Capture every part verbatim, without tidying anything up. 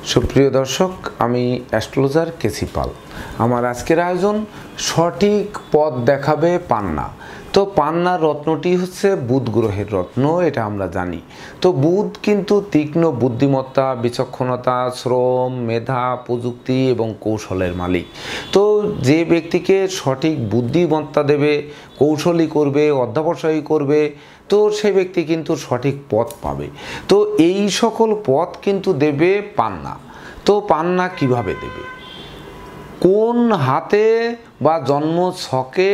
সুপ্রিয় দর্শক, আমি অ্যাস্ট্রোলজার কেসি পাল। আমার আজকের আয়োজন সঠিক পথ দেখাবে পান্না। তো পান্নার রত্নটি হচ্ছে বুধ গ্রহের রত্ন, এটা আমরা জানি। তো বুধ কিন্তু তীক্ষ্ণ বুদ্ধিমত্তা, বিচক্ষণতা, শ্রম, মেধা, প্রযুক্তি এবং কৌশলের মালিক। তো যে ব্যক্তিকে সঠিক বুদ্ধিমত্তা দেবে, কৌশলী করবে, অধ্যবসায়ী করবে, তো সে ব্যক্তি কিন্তু সঠিক পথ পাবে। তো এই সকল পথ কিন্তু দেবে পান্না। তো পান্না কিভাবে দেবে, কোন হাতে বা জন্ম ছকে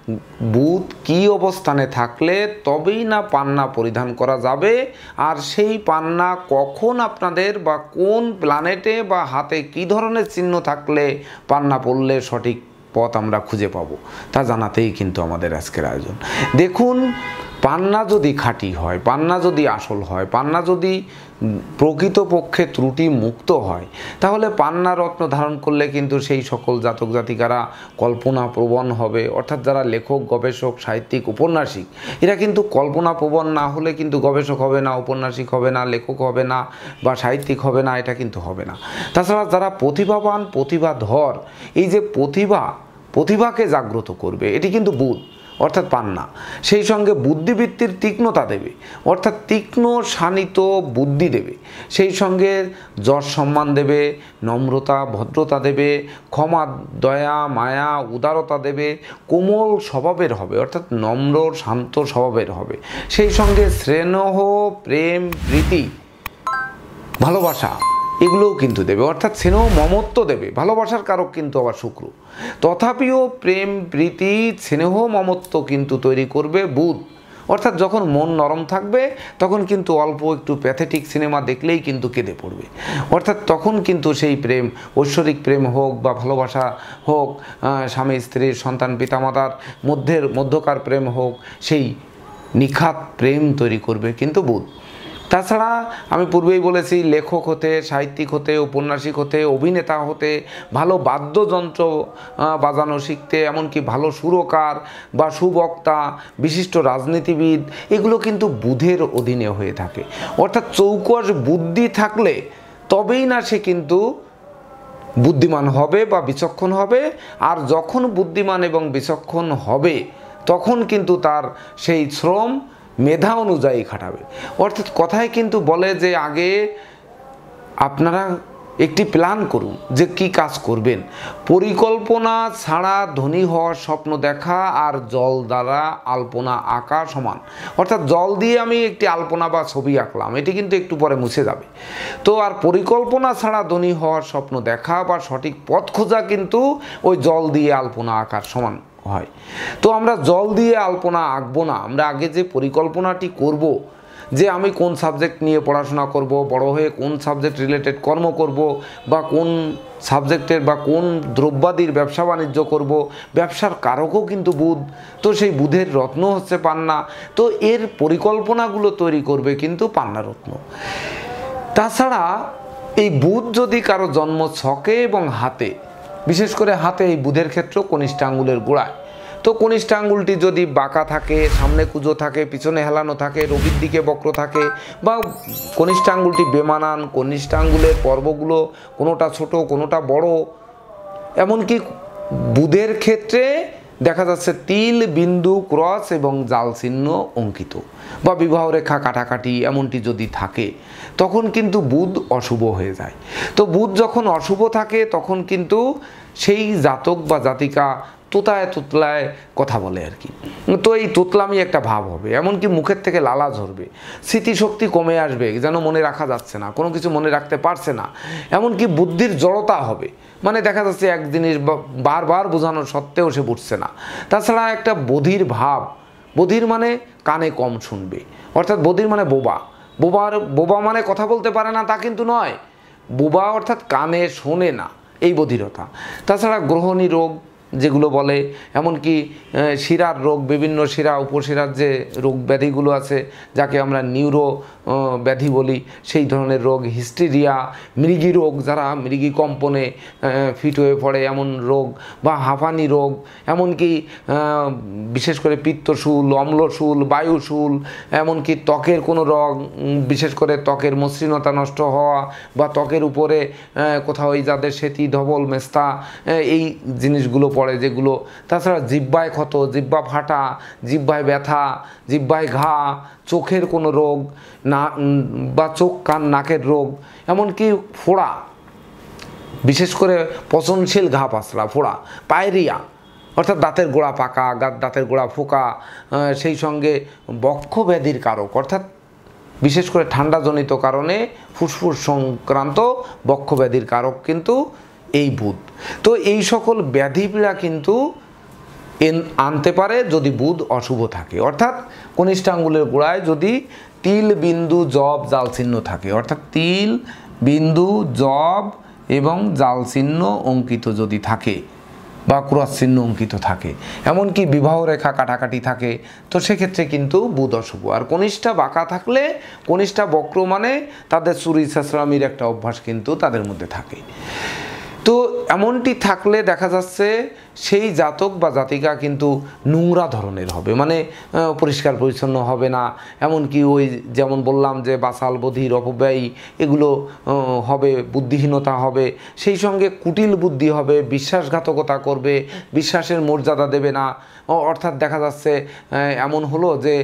বুধ কি অবস্থানে থাকলে তবেই না পান্না পরিধান করা যাবে, আর সেই পান্না কখন আপনাদের বা কোন প্ল্যানেটে বা হাতে কি ধরনের চিহ্ন থাকলে পান্না পড়লে সঠিক পথ আমরা খুঁজে পাবো, তা জানাতেই কিন্তু আমাদের আজকের আয়োজন। দেখুন, পান্না যদি খাঁটি হয়, পান্না যদি আসল হয়, পান্না যদি প্রকৃতপক্ষে ত্রুটি মুক্ত হয়, তাহলে পান্না রত্ন ধারণ করলে কিন্তু সেই সকল জাতক জাতিকারা কল্পনা প্রবণ হবে। অর্থাৎ যারা লেখক, গবেষক, সাহিত্যিক, উপন্যাসিক, এরা কিন্তু কল্পনা প্রবণ না হলে কিন্তু গবেষক হবে না, উপন্যাসিক হবে না, লেখক হবে না বা সাহিত্যিক হবে না, এটা কিন্তু হবে না। তাছাড়া যারা প্রতিভাবান, প্রতিভাধর, এই যে প্রতিভা প্রতিভাকে জাগ্রত করবে, এটি কিন্তু বুধ অর্থাৎ পান্না। সেই সঙ্গে বুদ্ধিবৃত্তির তীক্ষ্ণতা দেবে, অর্থাৎ তীক্ষ্ণ শানিত বুদ্ধি দেবে। সেই সঙ্গে যশ সম্মান দেবে, নম্রতা, ভদ্রতা দেবে, ক্ষমা, দয়া, মায়া, উদারতা দেবে, কোমল স্বভাবের হবে, অর্থাৎ নম্র শান্ত স্বভাবের হবে। সেই সঙ্গে স্নেহ, প্রেম, প্রীতি, ভালোবাসা, এগুলোও কিন্তু দেবে, অর্থাৎ স্নেহ, মমত্ব দেবে। ভালোবাসার কারক কিন্তু আবার শুক্র। তথাপিও প্রেম, প্রীতি, স্নেহ, মমত্ব কিন্তু তৈরি করবে বুধ। অর্থাৎ যখন মন নরম থাকবে তখন কিন্তু অল্প একটু প্যাথেটিক সিনেমা দেখলেই কিন্তু কেঁদে পড়বে। অর্থাৎ তখন কিন্তু সেই প্রেম, ঐশ্বরিক প্রেম হোক বা ভালোবাসা হোক, স্বামী স্ত্রীর, সন্তান পিতামাতার মধ্যের মধ্যকার প্রেম হোক, সেই নিখাত প্রেম তৈরি করবে কিন্তু বুধ। তাছাড়া আমি পূর্বেই বলেছি, লেখক হতে, সাহিত্যিক হতে, ঔপন্যাসিক হতে, অভিনেতা হতে, ভালো বাদ্যযন্ত্র বাজানো শিখতে, এমনকি ভালো সুরকার বা সুবক্তা, বিশিষ্ট রাজনীতিবিদ, এগুলো কিন্তু বুধের অধীনে হয়ে থাকে। অর্থাৎ চৌকস বুদ্ধি থাকলে তবেই না সে কিন্তু বুদ্ধিমান হবে বা বিচক্ষণ হবে। আর যখন বুদ্ধিমান এবং বিচক্ষণ হবে তখন কিন্তু তার সেই শ্রম, মেধা অনুযায়ী খাটাবে। অর্থাৎ কথায় কিন্তু বলে যে আগে আপনারা একটি প্ল্যান করুন যে কি কাজ করবেন। পরিকল্পনা ছাড়া ধনী হওয়ার স্বপ্ন দেখা আর জল দ্বারা আলপনা আঁকা সমান। অর্থাৎ জল দিয়ে আমি একটি আলপনা বা ছবি আঁকলাম, এটি কিন্তু একটু পরে মুছে যাবে। তো আর পরিকল্পনা ছাড়া ধনী হওয়ার স্বপ্ন দেখা বা সঠিক পথ খোঁজা কিন্তু ওই জল দিয়ে আলপনা আঁকার সমান হয়। তো আমরা জল দিয়ে আলপনা আঁকবো না, আমরা আগে যে পরিকল্পনাটি করব যে আমি কোন সাবজেক্ট নিয়ে পড়াশোনা করব, বড় হয়ে কোন সাবজেক্ট রিলেটেড কর্ম করব, বা কোন সাবজেক্টের বা কোন দ্রব্যাদির ব্যবসা বাণিজ্য করব, ব্যবসার কারকও কিন্তু বুধ। তো সেই বুধের রত্ন হচ্ছে পান্না। তো এর পরিকল্পনাগুলো তৈরি করবে কিন্তু পান্না রত্ন। তাছাড়া এই বুধ যদি কারো জন্ম ছকে এবং হাতে, বিশেষ করে হাতে, এই বুধের ক্ষেত্র কনিষ্ঠ আঙ্গুলের গোড়ায়, তো কনিষ্ঠ আঙ্গুলটি যদি বাঁকা থাকে, সামনে কুঁজো থাকে, পিছনে হেলানো থাকে, রবির দিকে বক্র থাকে, বা কনিষ্ঠ আঙ্গুলটি বেমানান, কনিষ্ঠ আঙ্গুলের পর্বগুলো কোনোটা ছোট কোনোটা বড়, এমনকি বুধের ক্ষেত্রে দেখা যাচ্ছে তিল, বিন্দু, ক্রস এবং জাল চিহ্ন অঙ্কিত, বা বিবাহ রেখা কাটাকাটি এমনটি যদি থাকে, তখন কিন্তু বুধ অশুভ হয়ে যায়। তো বুধ যখন অশুভ থাকে তখন কিন্তু সেই জাতক বা জাতিকা তোতায় তোতলায় কথা বলে আর কি। তো এই তোতলামি একটা ভাব হবে, এমনকি মুখের থেকে লালা ঝরবে, স্মৃতিশক্তি কমে আসবে, যেন মনে রাখা যাচ্ছে না, কোনো কিছু মনে রাখতে পারছে না, এমনকি বুদ্ধির জড়তা হবে। মানে দেখা যাচ্ছে এক জিনিস বারবার বোঝানোর সত্ত্বেও সে বুঝছে না। তাছাড়া একটা বধির ভাব, বধির মানে কানে কম শুনবে, অর্থাৎ বধির মানে বোবা। বোবার বোবা মানে কথা বলতে পারে না তা কিন্তু নয়, বোবা অর্থাৎ কানে শোনে না, এই বধিরতা। তাছাড়া গ্রহণী রোগ, যেগুলো বলে, এমনকি শিরার রোগ, বিভিন্ন শিরা উপশিরার যে রোগ ব্যাধিগুলো আছে যাকে আমরা নিউরো ব্যাধি বলি, সেই ধরনের রোগ, হিস্টেরিয়া, মৃগী রোগ, যারা মৃগী কম্পনে ফিট হয়ে পড়ে এমন রোগ, বা হাঁপানি রোগ, এমনকি বিশেষ করে পিত্তশূল, অম্লশূল, বায়ুশূল, এমনকি ত্বকের কোনো রোগ, বিশেষ করে ত্বকের মসৃণতা নষ্ট হওয়া, বা ত্বকের উপরে কোথাও এই যাদের সেতি, ধবল, মেস্তা, এই জিনিসগুলো পড়ে যেগুলো। তাছাড়া জিহ্বায় ক্ষত, জিহ্বা ফাটা, জিহ্বায় ব্যথা, জিহ্বায় ঘা, চোখের কোনো রোগ না, বা চোখ কান নাকের রোগ, এমনকি ফোড়া, বিশেষ করে পচনশীল ঘা পাসরা, ফোড়া, পায়রিয়া অর্থাৎ দাঁতের গোড়া পাকা, দাঁতের গোড়া ফোকা, সেই সঙ্গে বক্ষ ব্যাধির কারক অর্থাৎ বিশেষ করে ঠান্ডাজনিত কারণে ফুসফুস সংক্রান্ত বক্ষ ব্যাধির কারক কিন্তু এই বুধ। তো এই সকল ব্যাধি পীড়া কিন্তু আনতে পারে যদি বুধ অশুভ থাকে, অর্থাৎ কনিষ্ঠ আঙ্গুলের গোড়ায় যদি তিল, বিন্দু, জব, জাল চিহ্ন থাকে, অর্থাৎ তিল, বিন্দু, জব এবং জাল চিহ্ন অঙ্কিত যদি থাকে, বা ক্রস চিহ্ন অঙ্কিত থাকে, এমনকি বিবাহ রেখা কাটাকাটি থাকে, তো সেক্ষেত্রে কিন্তু বুধ অশুভ। আর কনিষ্ঠা বাঁকা থাকলে, কনিষ্ঠা বক্র মানে তাদের চুরি ছেঁচড়ামির একটা অভ্যাস কিন্তু তাদের মধ্যে থাকে। তো এমনটি থাকলে দেখা যাচ্ছে সেই জাতক বা জাতিকা কিন্তু নোংরা ধরনের হবে, মানে পরিষ্কার পরিচ্ছন্ন হবে না, এমনকি ওই যেমন বললাম যে বাসাল, বধির, অপব্যয়ী এগুলো হবে, বুদ্ধিহীনতা হবে, সেই সঙ্গে কুটিল বুদ্ধি হবে, বিশ্বাসঘাতকতা করবে, বিশ্বাসের মর্যাদা দেবে না, অর্থাৎ দেখা যাচ্ছে এমন হলো যে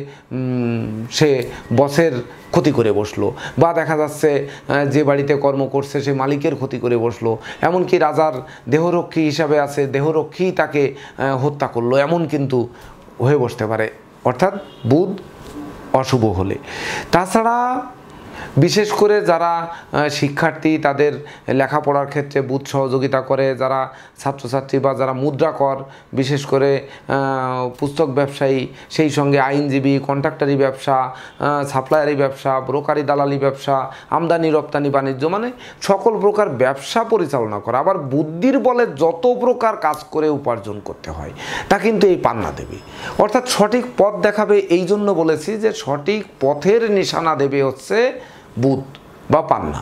সে বসের ক্ষতি করে বসলো, বা দেখা যাচ্ছে যে বাড়িতে কর্ম করছে সে মালিকের ক্ষতি করে বসলো, এমনকি রাজার দেহরক্ষী হিসাবে আছে, দেহরক্ষী তাকে হত্যা করলো, এমন কিন্তু হয়ে বসতে পারে, অর্থাৎ বুধ অশুভ হলে। তাছাড়া বিশেষ করে যারা শিক্ষার্থী তাদের লেখাপড়ার ক্ষেত্রে বুধ সহযোগিতা করে, যারা ছাত্রছাত্রী বা যারা মুদ্রাকর, বিশেষ করে পুস্তক ব্যবসায়ী, সেই সঙ্গে আইনজীবী, কন্ট্রাক্টারি ব্যবসা, সাপ্লায়ারি ব্যবসা, ব্রোকারি দালালি ব্যবসা, আমদানি রপ্তানি বাণিজ্য, মানে সকল প্রকার ব্যবসা পরিচালনা করা, আবার বুদ্ধির বলে যত প্রকার কাজ করে উপার্জন করতে হয় তা কিন্তু এই পান্না দেবে, অর্থাৎ সঠিক পথ দেখাবে। এই জন্য বলেছি যে সঠিক পথের নিশানা দেবে হচ্ছে বুধ বা পান্না।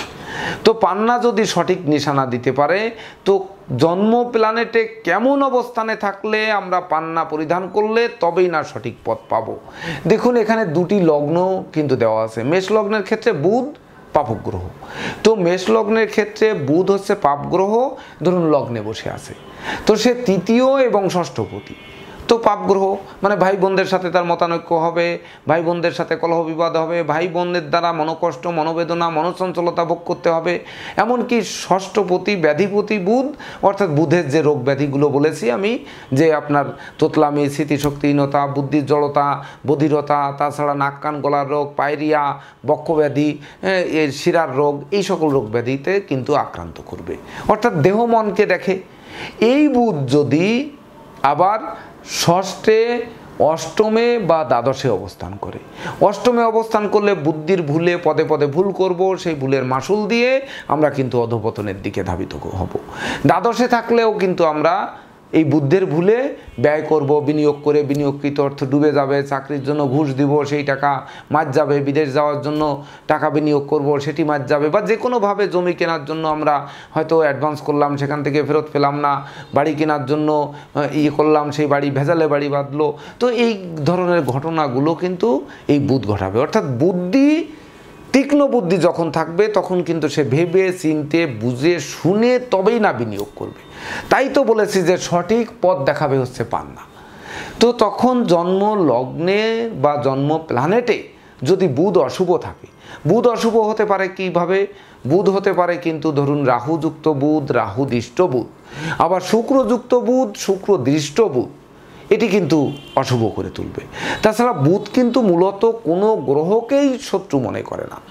তো পান্না যদি সঠিক নিশানা দিতে পারে, তো জন্ম প্ল্যানেটে কেমন অবস্থানে থাকলে আমরা পান্না পরিধান করলে তবেই না সঠিক পথ পাবো। দেখুন এখানে দুটি লগ্ন কিন্তু দেওয়া আছে। মেষ লগ্নের ক্ষেত্রে বুধ পাপক গ্রহ, তো মেষ লগ্নের ক্ষেত্রে বুধ হচ্ছে পাপ গ্রহ, ধরুন লগ্নে বসে আছে, তো সে তৃতীয় এবং ষষ্ঠপতি, তো পাপ গ্রহ মানে ভাই বোনদের সাথে তার মতানৈক্য হবে, ভাই বোনদের সাথে কলহ বিবাদ হবে, ভাই বোনদের দ্বারা মনোকষ্ট, মনোবেদনা, মনোচঞ্চলতা ভোগ করতে হবে। এমনকি ষষ্ঠপতি ব্যাধিপতি বুধ, অর্থাৎ বুধের যে রোগ ব্যাধিগুলো বলেছি আমি, যে আপনার তোতলামি, স্মৃতিশক্তিহীনতা, বুদ্ধির জড়তা, বধিরতা, তাছাড়া নাক কান গলার রোগ, পায়রিয়া, বক্ষব্যাধি, এর শিরার রোগ, এই সকল রোগ ব্যাধিতে কিন্তু আক্রান্ত করবে, অর্থাৎ দেহ মনকে দেখে। এই বুধ যদি আবার ষষ্ঠে, অষ্টমে বা দ্বাদশে অবস্থান করে, অষ্টমে অবস্থান করলে বুদ্ধির ভুলে পদে পদে ভুল করব, সেই ভুলের মাসুল দিয়ে আমরা কিন্তু অধঃপতনের দিকে ধাবিত হব। দ্বাদশে থাকলেও কিন্তু আমরা এই বুদ্ধের ভুলে ব্যয় করব, বিনিয়োগ করে বিনিয়োগকৃত অর্থ ডুবে যাবে, চাকরির জন্য ঘুষ দিব, সেই টাকা মার যাবে, বিদেশ যাওয়ার জন্য টাকা বিনিয়োগ করব, সেটি মার যাবে, বা যে কোনোভাবে জমি কেনার জন্য আমরা হয়তো অ্যাডভান্স করলাম, সেখান থেকে ফেরত পেলাম না, বাড়ি কেনার জন্য ইয়ে করলাম, সেই বাড়ি ভেজালে বাড়ি বাঁধলো। তো এই ধরনের ঘটনাগুলো কিন্তু এই বুধ ঘটাবে, অর্থাৎ বুদ্ধি, তীক্ষ্ণ বুদ্ধি যখন থাকবে তখন কিন্তু সে ভেবে চিনতে বুঝে শুনে তবেই না বিনিয়োগ করবে। তাই তো বলেছি যে সঠিক পথ দেখাবে হচ্ছে পান্না। তো তখন জন্ম লগ্নে বা জন্ম প্ল্যানেটে যদি বুধ অশুভ থাকে, বুধ অশুভ হতে পারে কিভাবে? বুধ হতে পারে কিন্তু ধরুন রাহুযুক্ত বুধ, রাহু দৃষ্ট বুধ, আবার শুক্রযুক্ত বুধ, শুক্র দৃষ্ট বুধ, এটি কিন্তু অশুভ করে তুলবে। তাছাড়া বুধ কিন্তু মূলত কোনো গ্রহকেই শত্রু মনে করে না,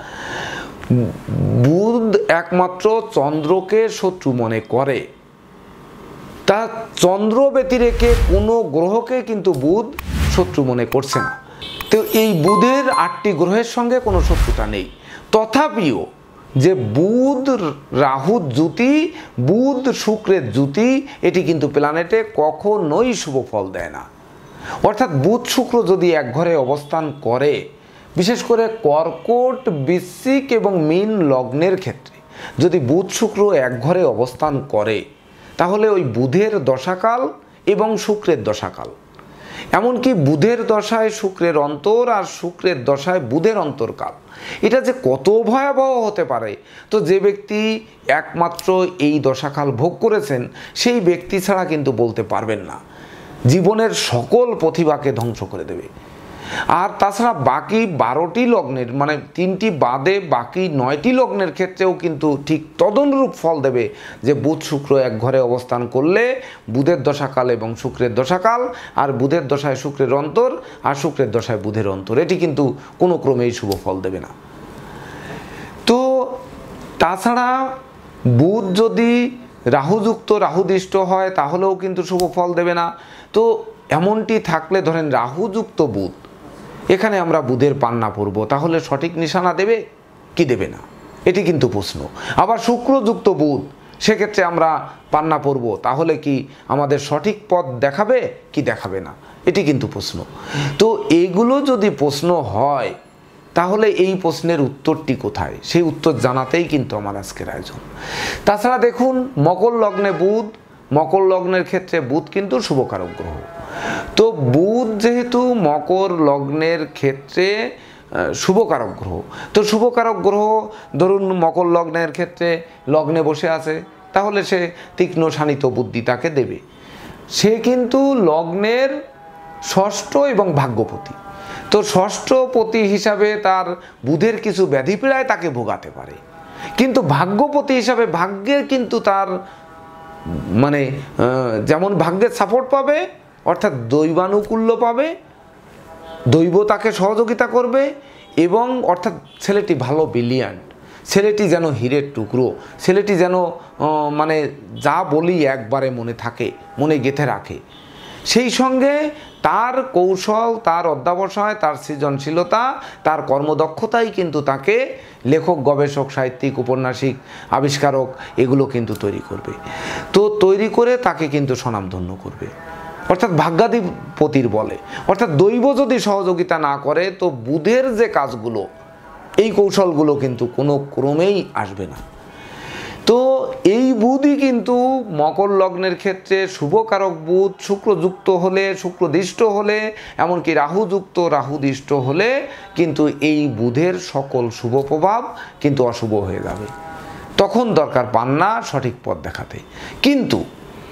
বুধ একমাত্র চন্দ্রকে শত্রু মনে করে। তা চন্দ্র ব্যতিরেকে কোনো গ্রহকে কিন্তু বুধ শত্রু মনে করছে না। তো এই বুধের আটটি গ্রহের সঙ্গে কোনো শত্রুতা নেই, তথাপিও যে বুধ রাহুর জুতি, বুধ শুক্রের জুতি, এটি কিন্তু প্ল্যানেটে কখনোই শুভ ফল দেয় না। অর্থাৎ বুধ শুক্র যদি এক ঘরে অবস্থান করে, বিশেষ করে কর্কট, বৃশ্চিক এবং মীন লগ্নের ক্ষেত্রে যদি বুধ শুক্র এক ঘরে অবস্থান করে, তাহলে ওই বুধের দশাকাল এবং শুক্রের দশাকাল, এমনকি বুধের দশায় শুক্রের অন্তর আর শুক্রের দশায় বুধের অন্তরকাল, এটা যে কত ভয়াবহ হতে পারে, তো যে ব্যক্তি একমাত্র এই দশাকাল ভোগ করেছেন সেই ব্যক্তি ছাড়া কিন্তু বলতে পারবেন না। জীবনের সকল প্রতিভাকে ধ্বংস করে দেবে। আর তাছাড়া বাকি বারোটি লগ্নের, মানে তিনটি বাদে বাকি নয়টি লগ্নের ক্ষেত্রেও কিন্তু ঠিক তদনুরূপ ফল দেবে যে বুধ শুক্র এক ঘরে অবস্থান করলে বুধের দশাকাল এবং শুক্রের দশাকাল, আর বুধের দশায় শুক্রের অন্তর আর শুক্রের দশায় বুধের অন্তর, এটি কিন্তু কোনো ক্রমেই শুভ ফল দেবে না। তো তাছাড়া বুধ যদি রাহুযুক্ত রাহুদৃষ্ট হয় তাহলেও কিন্তু শুভ ফল দেবে না। তো এমনটি থাকলে ধরেন রাহুযুক্ত বুধ, এখানে আমরা বুধের পান্না পড়ব, তাহলে সঠিক নিশানা দেবে কি দেবে না, এটি কিন্তু প্রশ্ন। আবার শুক্রযুক্ত বুধ, সেক্ষেত্রে আমরা পান্না পড়ব, তাহলে কি আমাদের সঠিক পথ দেখাবে কি দেখাবে না, এটি কিন্তু প্রশ্ন। তো এইগুলো যদি প্রশ্ন হয়, তাহলে এই প্রশ্নের উত্তরটি কোথায়, সেই উত্তর জানাতেই কিন্তু আমার আজকের আয়োজন। তাছাড়া দেখুন, মকর লগ্নে বুধ, মকর লগ্নের ক্ষেত্রে বুধ কিন্তু শুভকারক গ্রহ। তো বুধ যেহেতু মকর লগ্নের ক্ষেত্রে শুভকারক গ্রহ, তো শুভকারক গ্রহ ধরুন মকর লগ্নের ক্ষেত্রে লগ্নে বসে আছে, তাহলে সে তীক্ষ্ণ শানিত বুদ্ধি তাকে দেবে। সে কিন্তু লগ্নের ষষ্ঠ এবং ভাগ্যপতি, তো ষষ্ঠপতি হিসাবে তার বুধের কিছু ব্যাধিপীড়ায় তাকে ভোগাতে পারে, কিন্তু ভাগ্যপতি হিসাবে ভাগ্যের কিন্তু তার মানে যেমন ভাগ্যের সাপোর্ট পাবে, অর্থাৎ দৈবানুকূল্য পাবে, দৈব তাকে সহযোগিতা করবে, এবং অর্থাৎ ছেলেটি ভালো ব্রিলিয়ান্ট, ছেলেটি যেন হীরের টুকরো, ছেলেটি যেন মানে যা বলি একবারে মনে থাকে, মনে গেঁথে রাখে। সেই সঙ্গে তার কৌশল, তার অধ্যাবসায়, তার সৃজনশীলতা, তার কর্মদক্ষতাই কিন্তু তাকে লেখক, গবেষক, সাহিত্যিক, উপন্যাসিক, আবিষ্কারক এগুলো কিন্তু তৈরি করবে। তো তৈরি করে তাকে কিন্তু স্বনামধন্য করবে, অর্থাৎ ভাগ্যাধিপতির বলে। অর্থাৎ দৈব যদি সহযোগিতা না করে, তো বুধের যে কাজগুলো, এই কৌশলগুলো কিন্তু কোনো ক্রমেই আসবে না। তো এই বুধই কিন্তু মকর লগ্নের ক্ষেত্রে শুভকারক বুধ, শুক্রযুক্ত হলে, শুক্রদৃষ্ট হলে, এমনকি রাহুযুক্ত রাহুদৃষ্ট হলে কিন্তু এই বুধের সকল শুভ প্রভাব কিন্তু অশুভ হয়ে যাবে। তখন দরকার পান্না সঠিক পথ দেখাতে। কিন্তু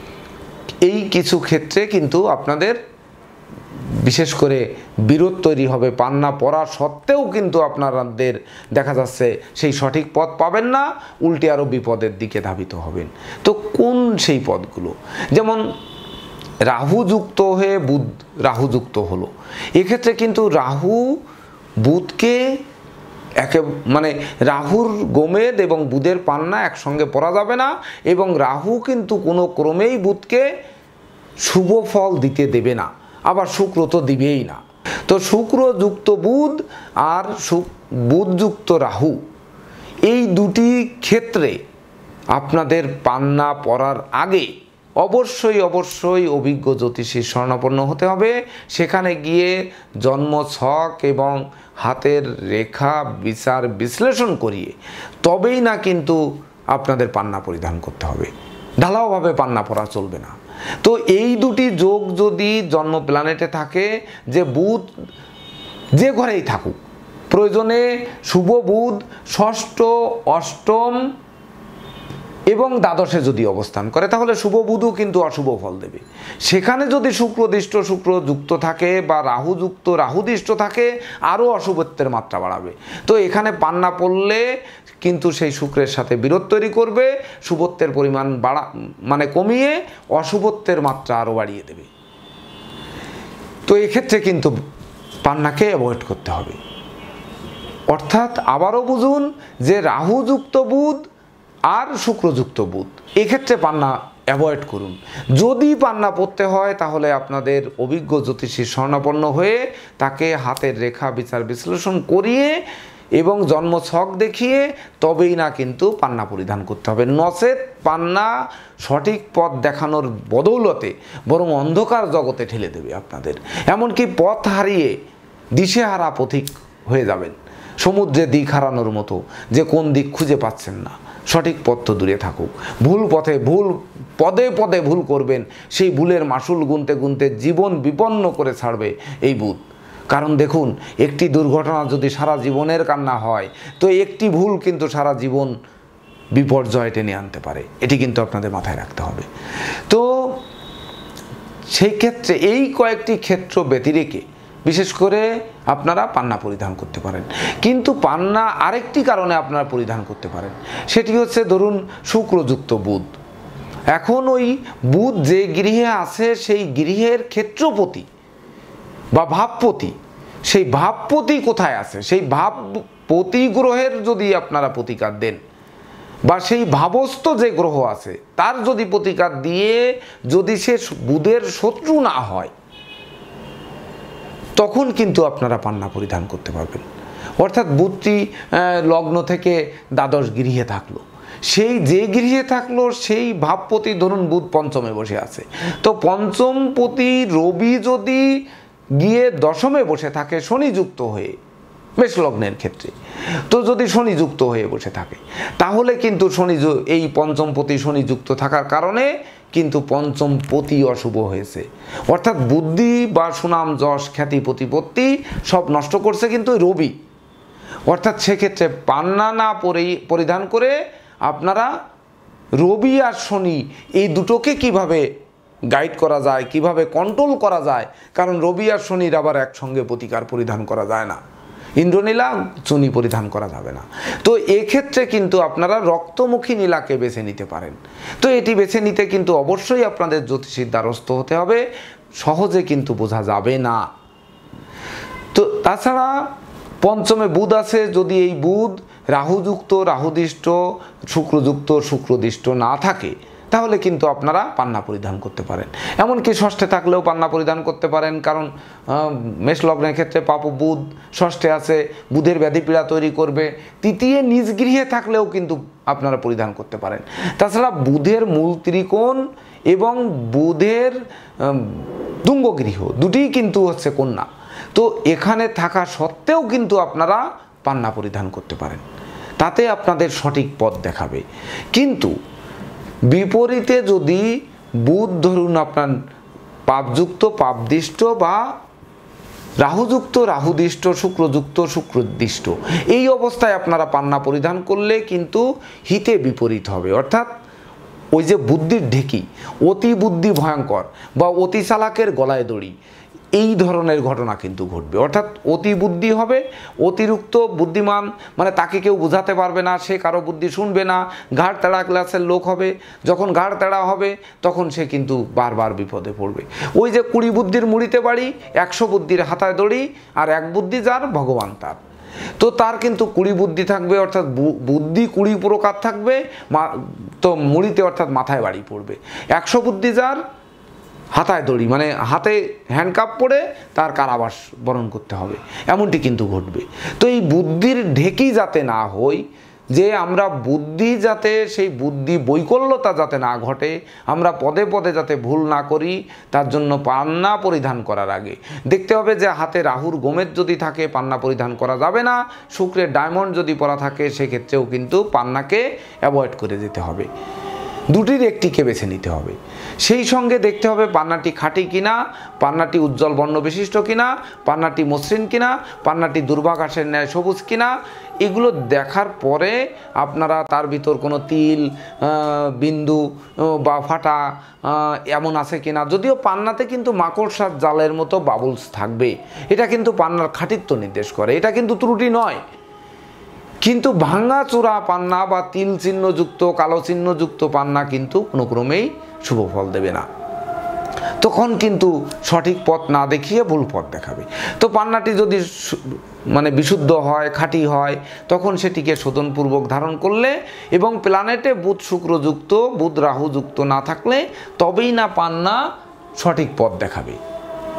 এই কিছু ক্ষেত্রে কিন্তু আপনাদের বিশেষ করে বিরোধ তৈরি হবে, পান্না পড়া সত্ত্বেও কিন্তু আপনাদের দেখা যাচ্ছে সেই সঠিক পথ পাবেন না, উল্টে আরও বিপদের দিকে ধাবিত হবেন। তো কোন সেই পথগুলো? যেমন রাহুযুক্ত হয়ে বুধ রাহুযুক্ত হলো, এক্ষেত্রে কিন্তু রাহু বুধকে একে মানে রাহুর গোমেদ এবং বুধের পান্না একসঙ্গে পড়া যাবে না, এবং রাহু কিন্তু কোনো ক্রমেই বুধকে শুভ ফল দিতে দেবে না, আবার শুক্র তো দিবেই না। তো শুক্রযুক্ত বুধ আর বুধযুক্ত রাহু, এই দুটি ক্ষেত্রে আপনাদের পান্না পড়ার আগে অবশ্যই অবশ্যই অভিজ্ঞ জ্যোতিষীর শরণাপন্ন হতে হবে। সেখানে গিয়ে জন্ম ছক এবং হাতের রেখা বিচার বিশ্লেষণ করিয়ে তবেই না কিন্তু আপনাদের পান্না পরিধান করতে হবে, ঢালাওভাবে পান্না পড়া চলবে না। তো এই দুটি যোগ যদি জন্ম প্ল্যানেটে থাকে, যে বুধ যে ঘরেই থাকুক, প্রয়োজনে শুভ বুধ ষষ্ঠ, অষ্টম এবং দ্বাদশে যদি অবস্থান করে, তাহলে শুভ বুধও কিন্তু অশুভ ফল দেবে। সেখানে যদি শুক্রদৃষ্ট শুক্র যুক্ত থাকে বা রাহুযুক্ত রাহুদৃষ্ট থাকে, আরও অশুভত্বের মাত্রা বাড়াবে। তো এখানে পান্না পড়লে কিন্তু সেই শুক্রের সাথে বিরোধ তৈরি করবে, শুভত্বের পরিমাণ বাড়া মানে কমিয়ে অশুভত্বের মাত্রা আরও বাড়িয়ে দেবে। তো এক্ষেত্রে কিন্তু পান্নাকে অ্যাভয়েড করতে হবে। অর্থাৎ আবারও বুঝুন যে রাহুযুক্ত বুধ আর শুক্রযুক্ত বুধ, এক্ষেত্রে পান্না অ্যাভয়েড করুন। যদি পান্না পড়তে হয়, তাহলে আপনাদের অভিজ্ঞ জ্যোতিষীর শরণাপন্ন হয়ে তাকে হাতের রেখা বিচার বিশ্লেষণ করিয়ে এবং জন্ম ছক দেখিয়ে তবেই না কিন্তু পান্না পরিধান করতে হবে। নচেত পান্না সঠিক পথ দেখানোর বদৌলতে বরং অন্ধকার জগতে ঠেলে দেবে আপনাদের, এমনকি পথ হারিয়ে দিশেহারা পথিক হয়ে যাবেন, সমুদ্রে দিক হারানোর মতো, যে কোন দিক খুঁজে পাচ্ছেন না। সঠিক পথ তো দূরে থাকুক, ভুল পথে ভুল পদে পদে ভুল করবেন, সেই ভুলের মাসুল গুনতে গুনতে জীবন বিপন্ন করে ছাড়বে এই বুধ। কারণ দেখুন, একটি দুর্ঘটনা যদি সারা জীবনের কান্না হয়, তো একটি ভুল কিন্তু সারা জীবন বিপর্যয় টেনে আনতে পারে, এটি কিন্তু আপনাদের মাথায় রাখতে হবে। তো সেই ক্ষেত্রে এই কয়েকটি ক্ষেত্র ব্যতিরেকে বিশেষ করে আপনারা পান্না পরিধান করতে পারেন। কিন্তু পান্না আরেকটি কারণে আপনারা পরিধান করতে পারেন, সেটি হচ্ছে ধরুন শুক্রযুক্ত বুধ। এখন ওই বুধ যে গৃহে আছে সেই গৃহের ক্ষেত্রপতি বা ভাবপতি, সেই ভাবপতি কোথায় আছে, সেই ভাবপতি গ্রহের যদি আপনারা প্রতিকার দেন বা সেই ভাবস্থ যে গ্রহ আছে তার যদি প্রতিকার দিয়ে যদি সে বুধের শত্রু না হয়, তখন কিন্তু আপনারা পান্না পরিধান করতে পারবেন। অর্থাৎ বুধটি লগ্ন থেকে দ্বাদশ গৃহে থাকলো, সেই যে গৃহে থাকলো সেই ভাবপতি ধরুন বুধ পঞ্চমে বসে আছে, তো পঞ্চমপতি রবি যদি গিয়ে দশমে বসে থাকে শনিযুক্ত হয়ে, মেষ লগ্নের ক্ষেত্রে তো যদি শনিযুক্ত হয়ে বসে থাকে, তাহলে কিন্তু শনি এই পঞ্চমপতি শনিযুক্ত থাকার কারণে কিন্তু পঞ্চমপতি অশুভ হয়েছে, অর্থাৎ বুদ্ধি বা সুনাম যশ খ্যাতি প্রতিপত্তি সব নষ্ট করছে কিন্তু রবি। অর্থাৎ সেক্ষেত্রে পান্না না পরিধান করে আপনারা রবি আর শনি এই দুটোকে কিভাবে গাইড করা যায়, কিভাবে কন্ট্রোল করা যায়, কারণ রবি আর শনির আবার একসঙ্গে প্রতিকার পরিধান করা যায় না, ইন্দ্রনীলা চুনি পরিধান করা যাবে না। তো এক্ষেত্রে কিন্তু আপনারা রক্তমুখী নীলাকে বেছে নিতে পারেন। তো এটি বেছে নিতে কিন্তু অবশ্যই আপনাদের জ্যোতিষীর দ্বারস্থ হতে হবে, সহজে কিন্তু বোঝা যাবে না। তো তাছাড়া পঞ্চমে বুধ আছে, যদি এই বুধ রাহুযুক্ত রাহুদিষ্ট শুক্রযুক্ত শুক্রদিষ্ট না থাকে, তাহলে কিন্তু আপনারা পান্না পরিধান করতে পারেন। এমনকি ষষ্ঠে থাকলেও পান্না পরিধান করতে পারেন, কারণ মেষ লগ্নের ক্ষেত্রে পাপ বুধ ষষ্ঠে আছে, বুধের ব্যাধি পীড়া তৈরি করবে। তৃতীয় নিজ গৃহে থাকলেও কিন্তু আপনারা পরিধান করতে পারেন। তাছাড়া বুধের মূল ত্রিকোণ এবং বুধের তুঙ্গগৃহ দুটিই কিন্তু হচ্ছে কন্যা, তো এখানে থাকা সত্ত্বেও কিন্তু আপনারা পান্না পরিধান করতে পারেন, তাতে আপনাদের সঠিক পথ দেখাবে। কিন্তু বিপরীতে যদি বুধ ধরুন আপনার পাপযুক্ত পাপদিষ্ট বা রাহুযুক্ত রাহুদিষ্ট শুক্রযুক্ত শুক্রদিষ্ট, এই অবস্থায় আপনারা পান্না পরিধান করলে কিন্তু হিতে বিপরীত হবে। অর্থাৎ ওই যে বুদ্ধির ঢেকি, অতি বুদ্ধি ভয়ঙ্কর বা অতি চালাকের গলায় দড়ি, এই ধরনের ঘটনা কিন্তু ঘটবে। অর্থাৎ অতি বুদ্ধি হবে, অতিরিক্ত বুদ্ধিমান, মানে তাকে কেউ বোঝাতে পারবে না, সে কারো বুদ্ধি শুনবে না, ঘাড় তেড়া ক্লাসের লোক হবে। যখন ঘাড় তেড়া হবে তখন সে কিন্তু বারবার বিপদে পড়বে। ওই যে কুড়ি বুদ্ধির মুড়িতে বাড়ি, একশো বুদ্ধির হাতায় দড়ি, আর এক বুদ্ধি যার ভগবান তার। তো তার কিন্তু কুড়ি বুদ্ধি থাকবে, অর্থাৎ বুদ্ধি কুড়ি প্রকার থাকবে, তো মুড়িতে অর্থাৎ মাথায় বাড়ি পড়বে। একশো বুদ্ধি যার হাতায় দড়ি, মানে হাতে হ্যান্ডকাপ পরে তার কারাবাস বরণ করতে হবে, এমনটি কিন্তু ঘটবে। তো এই বুদ্ধির ঢেকি যাতে না হই, যে আমরা বুদ্ধি যাতে সেই বুদ্ধি বৈকল্যতা যাতে না ঘটে, আমরা পদে পদে যাতে ভুল না করি, তার জন্য পান্না পরিধান করার আগে দেখতে হবে যে হাতে রাহুর গোমেদ যদি থাকে পান্না পরিধান করা যাবে না, শুক্রের ডায়মন্ড যদি পরা থাকে সেক্ষেত্রেও কিন্তু পান্নাকে অ্যাভয়েড করে যেতে হবে। দুটির একটিকে বেছে নিতে হবে। সেই সঙ্গে দেখতে হবে পান্নাটি খাঁটি কিনা, পান্নাটি উজ্জ্বল বর্ণ বিশিষ্ট কিনা, পান্নাটি মসৃণ কিনা, পান্নাটি দুর্বাঘাসের ন্যায় সবুজ কিনা। এগুলো দেখার পরে আপনারা তার ভিতর কোনো তিল বিন্দু বা ফাটা এমন আছে কিনা, যদিও পান্নাতে কিন্তু মাকড়সার জালের মতো বাবুলস থাকবে, এটা কিন্তু পান্নার খাঁটিত্ব নির্দেশ করে, এটা কিন্তু ত্রুটি নয়। কিন্তু ভাঙা চূড়া পান্না বা তিল চিহ্নযুক্ত কালো চিহ্নযুক্ত পান্না কিন্তু কোনো ক্রমেই শুভ ফল দেবে না, তখন কিন্তু সঠিক পথ না দেখিয়ে ভুল পথ দেখাবে। তো পান্নাটি যদি মানে বিশুদ্ধ হয়, খাঁটি হয়, তখন সেটিকে শোধনপূর্বক ধারণ করলে এবং প্ল্যানেটে বুধ শুক্রযুক্ত বুধ রাহুযুক্ত না থাকলে তবেই না পান্না সঠিক পথ দেখাবে।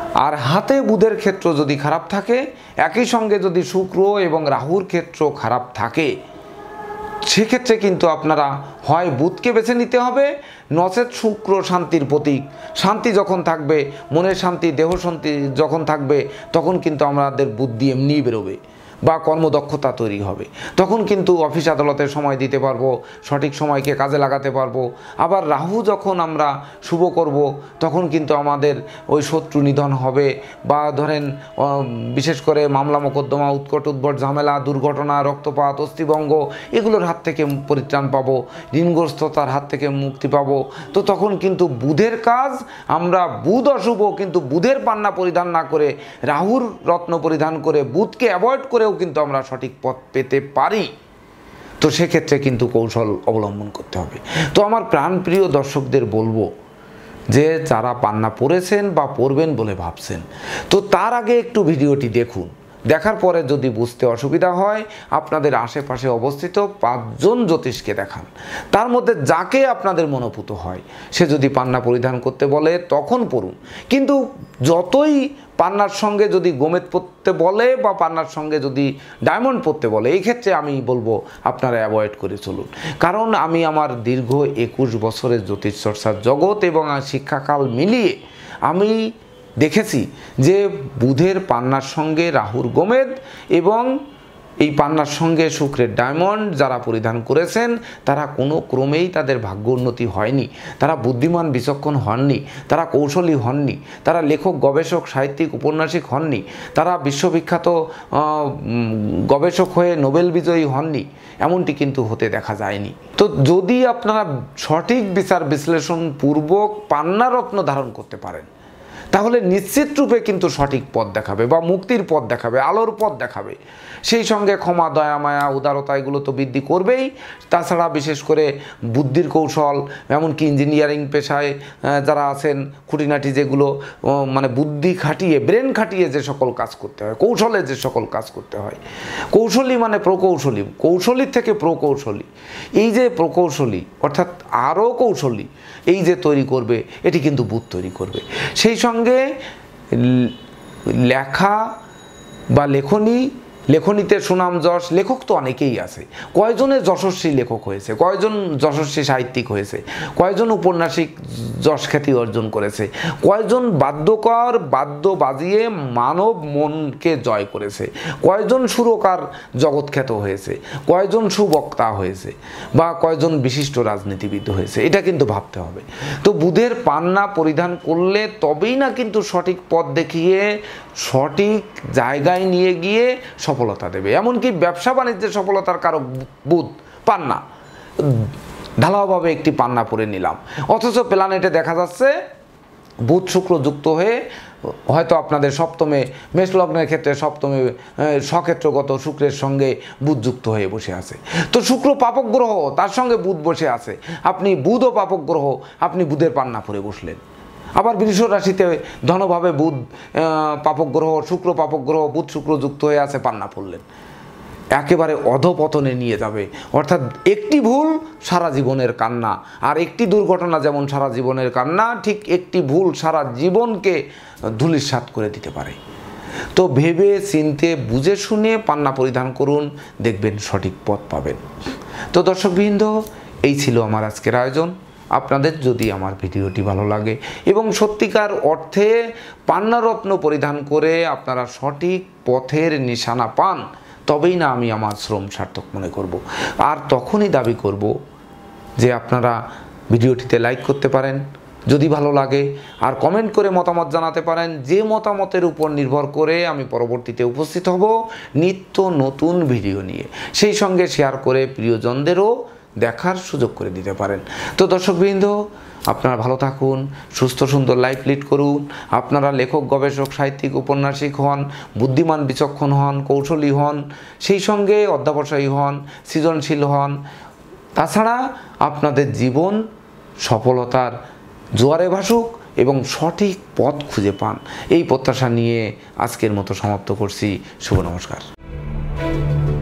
আর হাতে বুধের ক্ষেত্র যদি খারাপ থাকে, একই সঙ্গে যদি শুক্র এবং রাহুর ক্ষেত্র খারাপ থাকে, সেক্ষেত্রে কিন্তু আপনারা হয় বুধকে বেছে নিতে হবে, নচেত শুক্র শান্তির প্রতীক। শান্তি যখন থাকবে, মনের শান্তি, দেহ শান্তি যখন থাকবে, তখন কিন্তু আমাদের বুদ্ধি এমনিই বেরোবে বা কর্মদক্ষতা তৈরি হবে। তখন কিন্তু অফিস আদালতে সময় দিতে পারবো, সঠিক সময়কে কাজে লাগাতে পারবো। আবার রাহু যখন আমরা শুভ করব, তখন কিন্তু আমাদের ওই শত্রু নিধন হবে, বা ধরেন বিশেষ করে মামলা মোকদ্দমা, উৎকট উদ্ভট ঝামেলা, দুর্ঘটনা, রক্তপাত, অস্থিভঙ্গ, এগুলোর হাত থেকে পরিত্রাণ পাবো, ঋণগ্রস্ততার হাত থেকে মুক্তি পাবো। তো তখন কিন্তু বুধের কাজ, আমরা বুধ অশুভ কিন্তু বুধের পান্না পরিধান না করে রাহুর রত্ন পরিধান করে বুধকে অ্যাভয়েড করে কিন্তু আমরা সঠিক পথ পেতে পারি। তো সেক্ষেত্রে কিন্তু কৌশল অবলম্বন করতে হবে। তো আমার প্রাণপ্রিয় দর্শকদের বলবো যে যারা পান্না পড়েছেন বা পড়বেন বলে ভাবছেন, তো তার আগে একটু ভিডিওটি দেখুন। দেখার পরে যদি বুঝতে অসুবিধা হয়, আপনাদের আশেপাশে অবস্থিত পাঁচজন জ্যোতিষকে দেখান। তার মধ্যে যাকে আপনাদের মনোভূত হয়, সে যদি পান্না পরিধান করতে বলে তখন পড়ুন। কিন্তু যতই পান্নার সঙ্গে যদি গোমেদ পরতে বলে বা পান্নার সঙ্গে যদি ডায়মন্ড পরতে বলে, এই ক্ষেত্রে আমি বলবো আপনারা অ্যাভয়েড করে চলুন। কারণ আমি আমার দীর্ঘ একুশ বছরের জ্যোতিষ চর্চার জগৎ এবং শিক্ষাকাল মিলিয়ে আমি দেখেছি যে বুধের পান্নার সঙ্গে রাহুর গোমেদ এবং এই পান্নার সঙ্গে শুক্রের ডায়মন্ড যারা পরিধান করেছেন, তারা কোনো ক্রমেই তাদের ভাগ্য উন্নতি হয়নি। তারা বুদ্ধিমান বিচক্ষণ হননি, তারা কৌশলী হননি, তারা লেখক, গবেষক, সাহিত্যিক, উপন্যাসিক হননি, তারা বিশ্ববিখ্যাত গবেষক হয়ে নোবেল বিজয়ী হননি, এমনটি কিন্তু হতে দেখা যায়নি। তো যদি আপনারা সঠিক বিচার বিশ্লেষণ পূর্বক পান্না রত্ন ধারণ করতে পারেন, তাহলে নিশ্চিত রূপে কিন্তু সঠিক পথ দেখাবে বা মুক্তির পথ দেখাবে, আলোর পথ দেখাবে। সেই সঙ্গে ক্ষমা, দয়া, মায়া, উদারতা এগুলো তো বৃদ্ধি করবেই। তাছাড়া বিশেষ করে বুদ্ধির কৌশল, এমনকি ইঞ্জিনিয়ারিং পেশায় যারা আছেন, খুঁটিনাটি যেগুলো মানে বুদ্ধি খাটিয়ে, ব্রেন খাটিয়ে যে সকল কাজ করতে হয়, কৌশলে যে সকল কাজ করতে হয়, কৌশলী মানে প্রকৌশলী, কৌশলীর থেকে প্রকৌশলী, এই যে প্রকৌশলী অর্থাৎ আরও কৌশলী এই যে তৈরি করবে, এটি কিন্তু বুধ তৈরি করবে। সেই সঙ্গে লেখা বা লেখনী, লেখনীতে সুনাম যশ, লেখক তো অনেকেই আছে। কয়জনের যশস্বী লেখক হয়েছে, কয়জন যশস্বী সাহিত্যিক হয়েছে, কয়জন উপন্যাসিক যশ খ্যাতি অর্জন করেছে, কয়জন বাদ্যকর বাদ্য বাজিয়ে মানব মনকে জয় করেছে, কয়জন সুরকার জগৎখ্যাত হয়েছে, কয়জন সুবক্তা হয়েছে, বা কয়জন বিশিষ্ট রাজনীতিবিদ হয়েছে, এটা কিন্তু ভাবতে হবে। তো বুধের পান্না পরিধান করলে তবেই না কিন্তু সঠিক পথ দেখিয়ে সঠিক জায়গায় নিয়ে গিয়ে সফলতা দেবে। এমনকি ব্যবসা বাণিজ্যের সফলতার কারক বুধ। পান্না ঢালাওভাবে একটি পান্না পরে নিলাম, অথচ প্ল্যানেটে দেখা যাচ্ছে বুধ শুক্র যুক্ত হয়ে হয়তো আপনাদের সপ্তমে, মেষ লগ্নের ক্ষেত্রে সপ্তমে স্বক্ষেত্রগত শুক্রের সঙ্গে বুধ যুক্ত হয়ে বসে আছে। তো শুক্র পাপক গ্রহ, তার সঙ্গে বুধ বসে আছে, আপনি বুধ ও পাপক গ্রহ, আপনি বুধের পান্না পরে বসলেন। আবার বৃষ রাশিতে ধনভাবে বুধ পাপক গ্রহ, শুক্র পাপক গ্রহ, বুধ শুক্র যুক্ত হয়ে আছে, পান্না পড়লেন, একেবারে অধপতনে নিয়ে যাবে। অর্থাৎ একটি ভুল সারা জীবনের কান্না, আর একটি দুর্ঘটনা যেমন সারা জীবনের কান্না, ঠিক একটি ভুল সারা জীবনকে ধূলিসাৎ করে দিতে পারে। তো ভেবে চিনতে বুঝে শুনে পান্না পরিধান করুন, দেখবেন সঠিক পথ পাবেন। তো দর্শকবৃন্দ, এই ছিল আমার আজকের আয়োজন। আপনাদের যদি আমার ভিডিওটি ভালো লাগে এবং সত্যিকার অর্থে পান্নারত্ন পরিধান করে আপনারা সঠিক পথের নিশানা পান, তবেই না আমি আমার শ্রম সার্থক মনে করব। আর তখনই দাবি করব যে আপনারা ভিডিওটিতে লাইক করতে পারেন যদি ভালো লাগে, আর কমেন্ট করে মতামত জানাতে পারেন, যে মতামতের উপর নির্ভর করে আমি পরবর্তীতে উপস্থিত হব নিত্য নতুন ভিডিও নিয়ে। সেই সঙ্গে শেয়ার করে প্রিয়জনদেরও দেখার সুযোগ করে দিতে পারেন। তো দর্শকবৃন্দ, আপনারা ভালো থাকুন, সুস্থ সুন্দর লাইফ লিড করুন। আপনারা লেখক, গবেষক, সাহিত্যিক, উপন্যাসিক হন, বুদ্ধিমান বিচক্ষণ হন, কৌশলী হন, সেই সঙ্গে অধ্যবসায়ী হন, সৃজনশীল হন। তাছাড়া আপনাদের জীবন সফলতার জোয়ারে ভাসুক এবং সঠিক পথ খুঁজে পান, এই প্রত্যাশা নিয়ে আজকের মতো সমাপ্ত করছি। শুভ নমস্কার।